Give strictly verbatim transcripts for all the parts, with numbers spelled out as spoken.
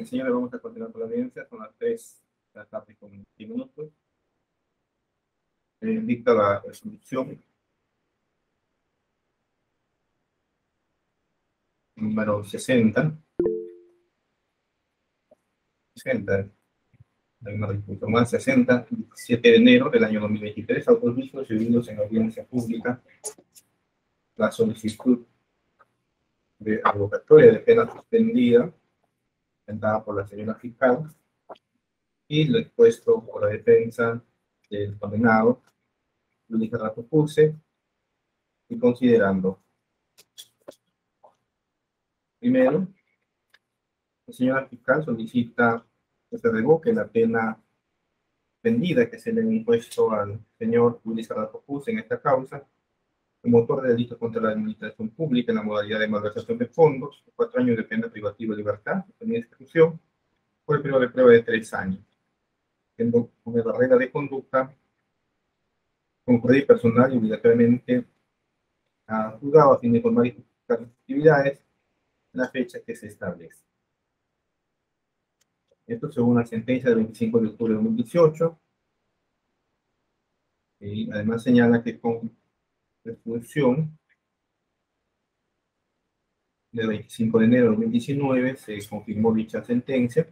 señores, vamos a continuar con la audiencia. Son las tres de la tarde con veinte minutos. Eh, dicta la resolución número sesenta. sesenta. Hay una resolución más sesenta, diecisiete de enero del año dos mil veintitrés. Autos mismos recibidos en audiencia pública. La solicitud de revocatoria de pena suspendida presentada por la señora fiscal y lo expuesto por la defensa del condenado Luis Rato Pulse, y considerando: primero, la señora fiscal solicita que se revoque la pena suspendida que se le ha impuesto al señor Luis Rato Pulse en esta causa como autor de delitos contra la administración pública en la modalidad de malversación de fondos, cuatro años de pena privativa de libertad, de exclusión, por el periodo de prueba de tres años, siendo una barrera de conducta concurrir personal y obligatoriamente a juzgado a fin de informar y justificar las actividades en la fecha que se establece. Esto según la sentencia del veinticinco de octubre de dos mil dieciocho. Y además señala que con resolución del veinticinco de enero de dos mil diecinueve se confirmó dicha sentencia.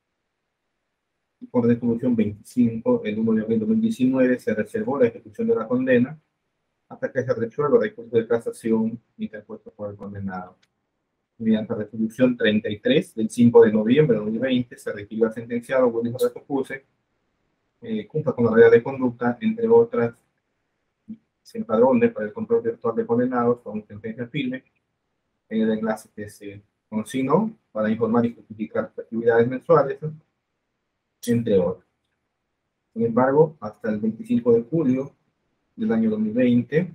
Y por resolución veinticinco, el uno de abril de dos mil diecinueve, se reservó la ejecución de la condena hasta que se resuelva el recurso de casación interpuesto por el condenado. Mediante resolución treinta y tres del cinco de noviembre de dos mil veinte, se requirió al sentenciado Willis Rato Pulse eh, cumpla con la regla de conducta, entre otras, se empadrone para el control virtual de condenados con sentencia firme en el enlace que se consignó para informar y justificar sus actividades mensuales, entre otras. Sin embargo, hasta el veinticinco de julio del año dos mil veinte,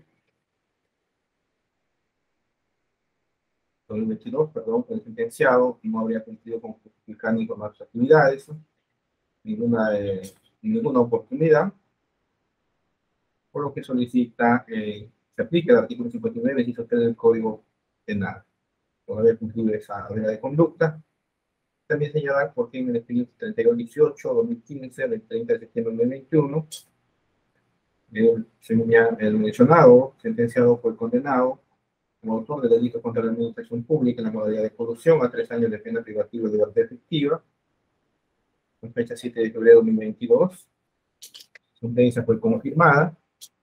dos mil veintidós, perdón, el sentenciado no habría cumplido con justificar ni informar sus actividades, ninguna, eh, ninguna oportunidad, por lo que solicita eh, se aplique el artículo cincuenta y nueve, inciso tres del Código Penal, por haber cumplido esa regla de conducta. También señalar por qué en el expediente treinta y dos dieciocho dos mil quince, del treinta de septiembre de dos mil veintiuno, el, el mencionado sentenciado fue condenado como autor de delitos contra la administración pública en la modalidad de corrupción a tres años de pena privativa de libertad efectiva, con fecha siete de febrero de dos mil veintidós. La sentencia fue confirmada.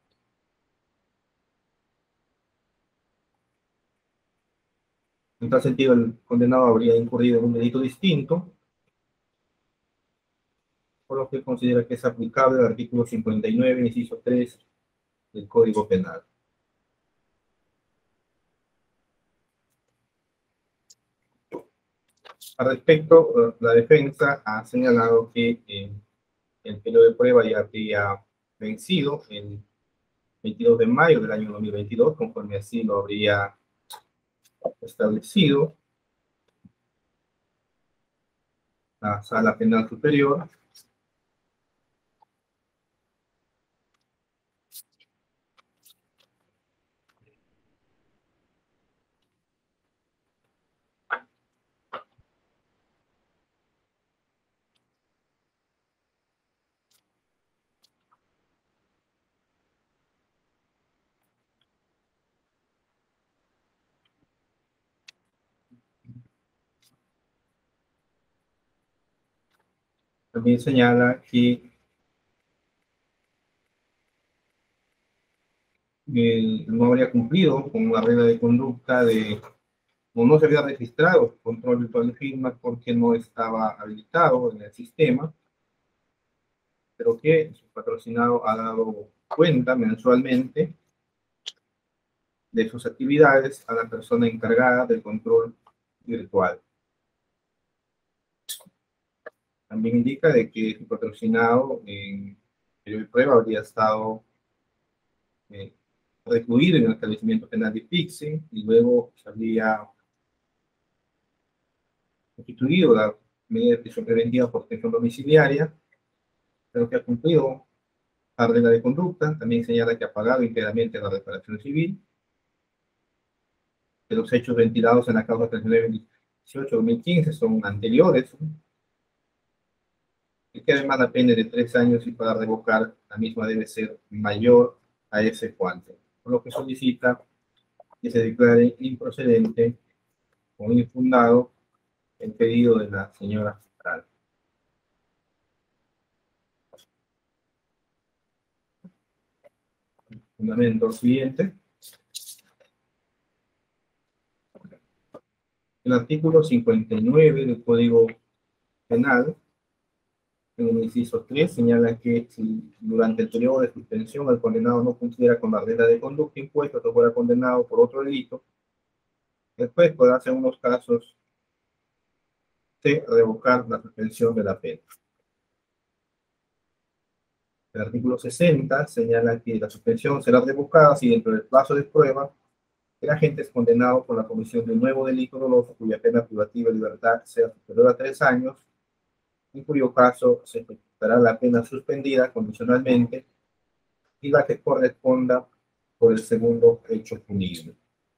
En tal sentido, el condenado habría incurrido en un delito distinto, por lo que considera que es aplicable el artículo cincuenta y nueve, inciso tres del Código Penal. Al respecto, la defensa ha señalado que eh, el periodo de prueba ya habría vencido el veintidós de mayo del año dos mil veintidós, conforme así lo habría establecido la Sala Penal Superior. También señala que eh, no habría cumplido con la regla de conducta de, o no se había registrado control virtual de firmas porque no estaba habilitado en el sistema, pero que su patrocinado ha dado cuenta mensualmente de sus actividades a la persona encargada del control virtual. También indica de que su patrocinado en periodo de prueba habría estado eh, recluido en el establecimiento penal de Pixi y luego se habría constituido la medida de prisión preventiva por detención domiciliaria, pero que ha cumplido la regla de conducta. También señala que ha pagado íntegramente la reparación civil de los hechos ventilados en la causa treinta y nueve dieciocho dos mil quince son anteriores, ¿no? Y que además la pena es de tres años y para revocar la misma debe ser mayor a ese cuanto, por lo que solicita que se declare improcedente o infundado el pedido de la señora fiscal. Fundamento siguiente. El artículo cincuenta y nueve del Código Penal, en el inciso tres, señala que si durante el periodo de suspensión el condenado no cumpliera con la regla de conducta impuesta o fuera condenado por otro delito, después podrá hacer unos casos de revocar la suspensión de la pena. El artículo sesenta señala que la suspensión será revocada si dentro del plazo de prueba el agente es condenado por la comisión de un nuevo delito doloso cuya pena privativa de libertad sea superior a tres años, en cuyo caso se ejecutará la pena suspendida condicionalmente y la que corresponda por el segundo hecho punible.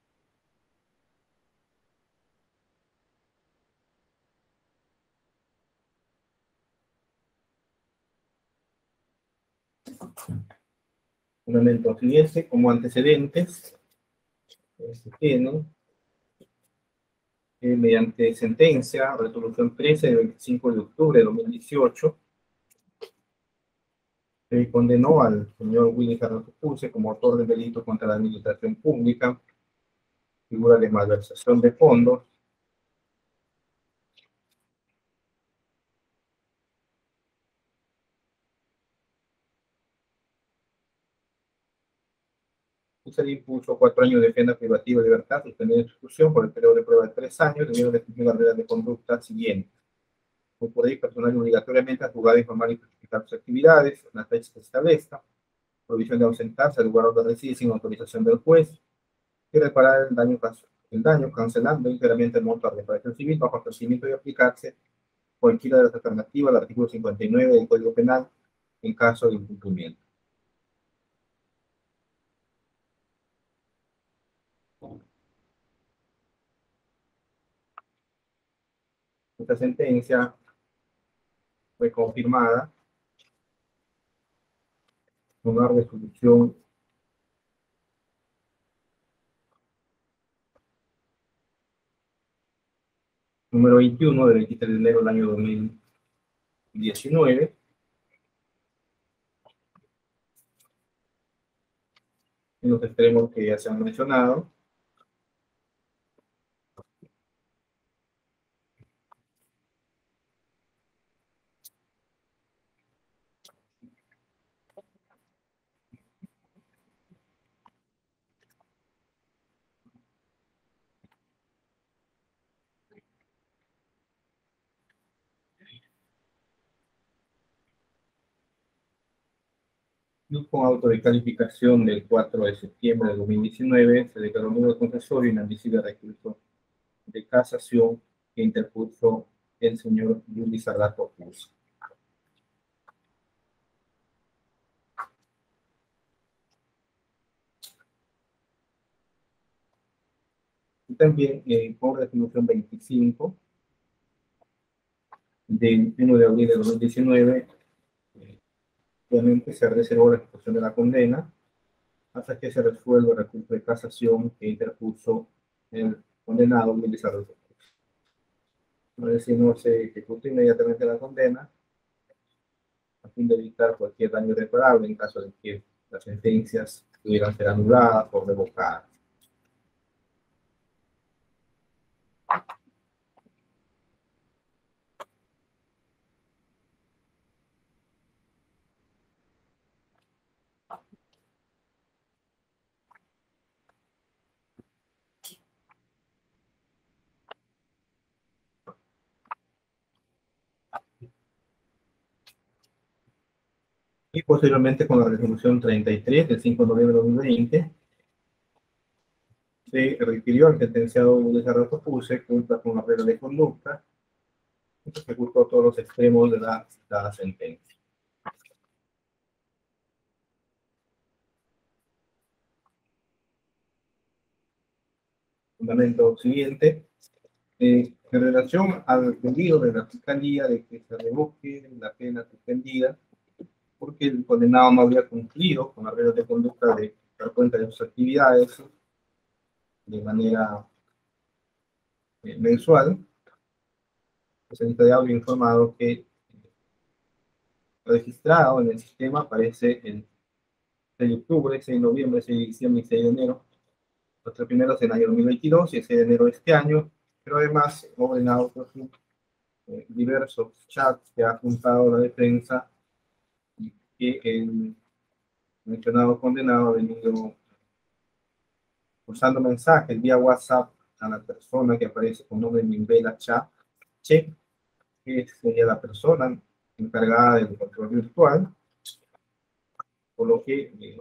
Fundamento siguiente, como antecedentes, se tiene eh, mediante sentencia, resolución trece de veinticinco de octubre de dos mil dieciocho, se condenó al señor Willy Carlos Puse como autor del delito contra la administración pública, figura de malversación de fondos, y se le impuso cuatro años de pena privativa de libertad, suspendida en ejecución por el periodo de prueba de tres años, debido a cumplir las reglas de conducta siguientes: concurrir personal obligatoriamente a jugar, informar y justificar sus actividades en las fechas que se establezca, prohibición de ausentarse al lugar donde reside sin autorización del juez, y reparar el daño, el daño cancelando íntegramente el monto de reparación civil bajo procedimiento de aplicarse cualquiera de las alternativas del artículo cincuenta y nueve del Código Penal en caso de incumplimiento. Esta sentencia fue confirmada con una resolución número veintiuno del veintitrés de enero del año dos mil diecinueve, en los extremos que ya se han mencionado. Y con auto de calificación del cuatro de septiembre de dos mil diecinueve, se declaró nulo concesorio inadmisible recurso de casación que interpuso el señor Luis Arrato Cruz. Y también eh, por resolución veinticinco del uno de abril de dos mil diecinueve, eh, obviamente se reservó la ejecución de la condena hasta que se resuelva el recurso de casación que interpuso el condenado Luis Arrato Cruz. Es decir, no se ejecutó inmediatamente la condena, a fin de evitar cualquier daño irreparable en caso de que las sentencias pudieran ser anuladas o revocadas. Y posteriormente, con la resolución treinta y tres del cinco de noviembre de dos mil veinte, se requirió al sentenciado Luis Arrato Puse, cumpla con la regla de conducta, y se ejecutó todos los extremos de la citada sentencia. Fundamento siguiente, eh, En relación al pedido de la Fiscalía de que se revoque la pena suspendida, porque el condenado no habría cumplido con las reglas de conducta de dar cuenta de sus actividades de manera eh, mensual, el secretariado había informado que registrado en el sistema aparece el seis de octubre, seis de noviembre, seis de diciembre y seis de enero. Los tres primeros en el año dos mil veintidós y el seis de enero de este año, pero además ordenado por eh, diversos chats que ha juntado la defensa y que el mencionado condenado ha venido usando mensajes vía WhatsApp a la persona que aparece con nombre Nimbela Cha, Che, que sería la persona encargada del control virtual, por lo que eh,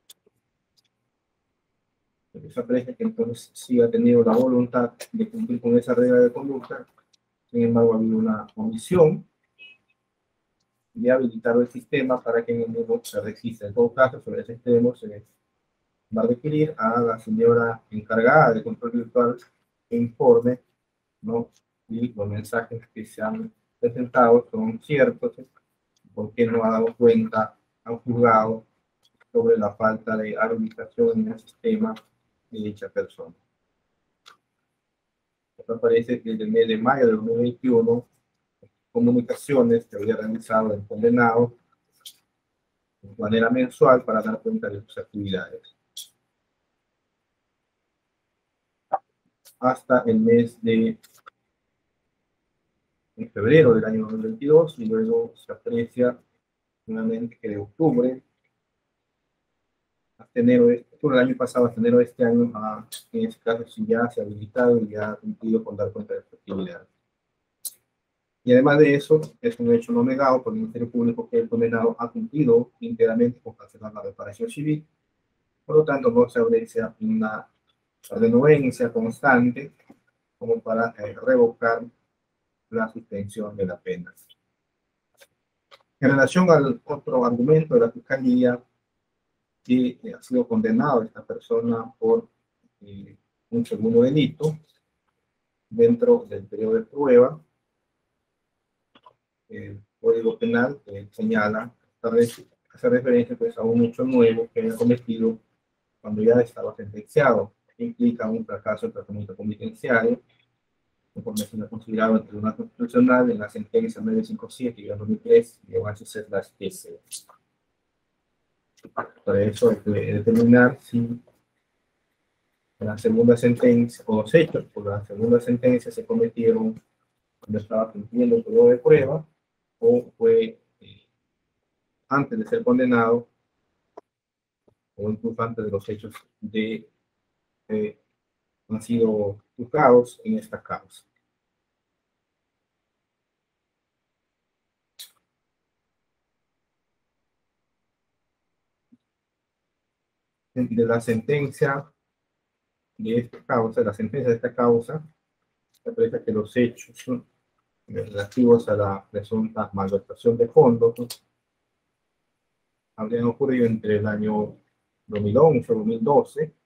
se aprecia que entonces sí ha tenido la voluntad de cumplir con esa regla de conducta. Sin embargo, ha habido una omisión de habilitar el sistema para que en el mismo se registre. En todo caso, sobre ese tema se va a requerir a la señora encargada de control virtual que informe, ¿no? Y los mensajes que se han presentado son ciertos, porque no ha dado cuenta al juzgado sobre la falta de habilitación en el sistema de dicha persona. Esto aparece que desde el mes de mayo de dos mil veintiuno, comunicaciones que había realizado el condenado de manera mensual para dar cuenta de sus actividades. Hasta el mes de en febrero del año dos mil veintidós, y luego se aprecia nuevamente que de octubre hasta enero de octubre del año pasado hasta enero de este año, a, en este caso sí ya se ha habilitado y ya ha cumplido con dar cuenta de su actividad. Y además de eso, es un hecho no negado por el Ministerio Público que el condenado ha cumplido íntegramente con cancelar la reparación civil. Por lo tanto, no se aprecia una renuencia constante como para eh, revocar la suspensión de la pena. En relación al otro argumento de la Fiscalía, que eh, ha sido condenado esta persona por eh, un segundo delito dentro del periodo de prueba, el Código Penal eh, señala, hace referencia pues, a un hecho nuevo que haya cometido cuando ya estaba sentenciado, que implica un fracaso del tratamiento penitenciario, conforme se ha considerado el Tribunal Constitucional en la sentencia nueve cinco siete y dos mil tres de H C S. Para eso hay que determinar si la segunda sentencia, o los hechos por la segunda sentencia se cometieron cuando estaba cumpliendo el periodo de prueba, o fue eh, antes de ser condenado, o incluso antes de los hechos de eh, han sido juzgados en esta causa. De la sentencia de esta causa, de la sentencia de esta causa, se aprecia que los hechos son relativos a la presunta malversación de fondos, ¿no? Habrían ocurrido entre el año dos mil once y dos mil doce,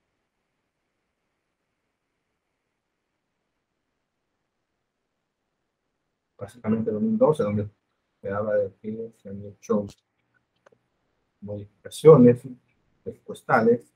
básicamente dos mil doce, donde se habla de que se han hecho modificaciones presupuestales,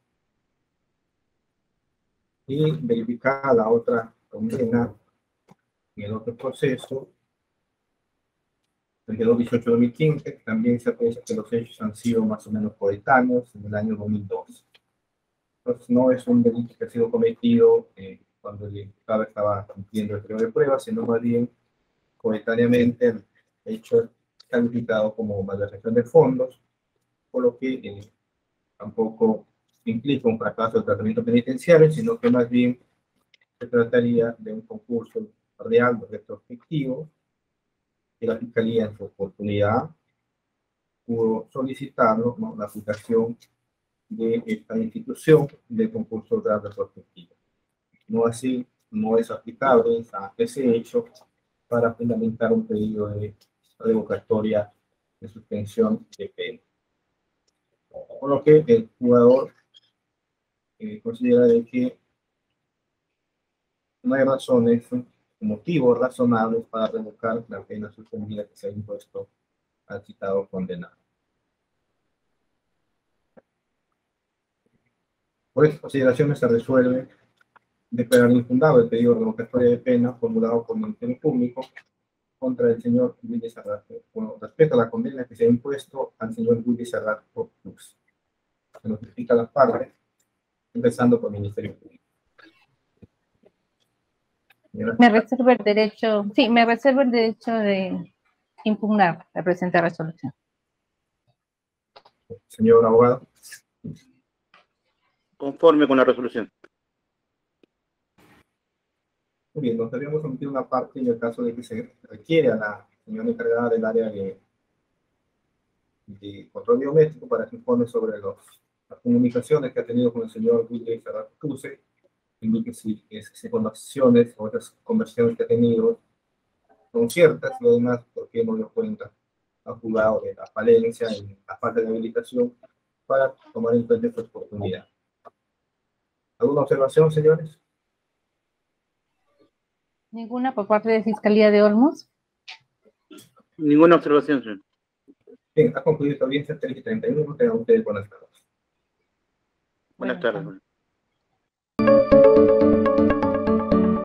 y verificada la otra condena en el otro proceso, el de dos mil dieciocho a dos mil quince, también se aprecia que los hechos han sido más o menos coetáneos en el año dos mil doce. Entonces, no es un delito que ha sido cometido eh, cuando el imputado estaba cumpliendo el periodo de prueba, sino más bien coetáneamente el hecho calificado como malversación de fondos, por lo que eh, tampoco implica un fracaso del tratamiento penitenciario, sino que más bien se trataría de un concurso real retrospectivo que la Fiscalía en su oportunidad pudo solicitarlo, ¿no?, la aplicación de esta institución de concurso real retrospectivo. No así, no es aplicable a ese hecho para fundamentar un pedido de revocatoria de suspensión de pena. Por lo que el jugador eh, considera de que no hay razones motivos razonables para revocar la pena suspendida que se ha impuesto al citado condenado. Por estas consideraciones se resuelve declarar infundado el pedido revocatorio de pena formulado por el Ministerio Público contra el señor Willy Sarrato, bueno, respecto a la condena que se ha impuesto al señor Willy Sarrato Cruz. Se notifica a las partes, empezando por el Ministerio Público. Señora. Me reservo el derecho, sí, me reservo el derecho de impugnar la presente resolución. Señor abogado. Conforme con la resolución. Muy bien, nos habíamos omitido una parte en el caso de que se requiere a la señora encargada del área de, de control biométrico para que informe sobre los, las comunicaciones que ha tenido con el señor Willy Sarrato Cruz, indique si esas conversaciones o otras conversaciones que ha tenido son ciertas y además por qué no dio cuenta al juzgado de la falencia y la falta de habilitación para tomar en cuenta esta oportunidad. ¿Alguna observación, señores? ¿Ninguna por parte de Fiscalía de Olmos? Ninguna observación, señor. Bien, ha concluido esta audiencia tres y treinta y uno. Tengan ustedes buenas tardes. Buenas tardes.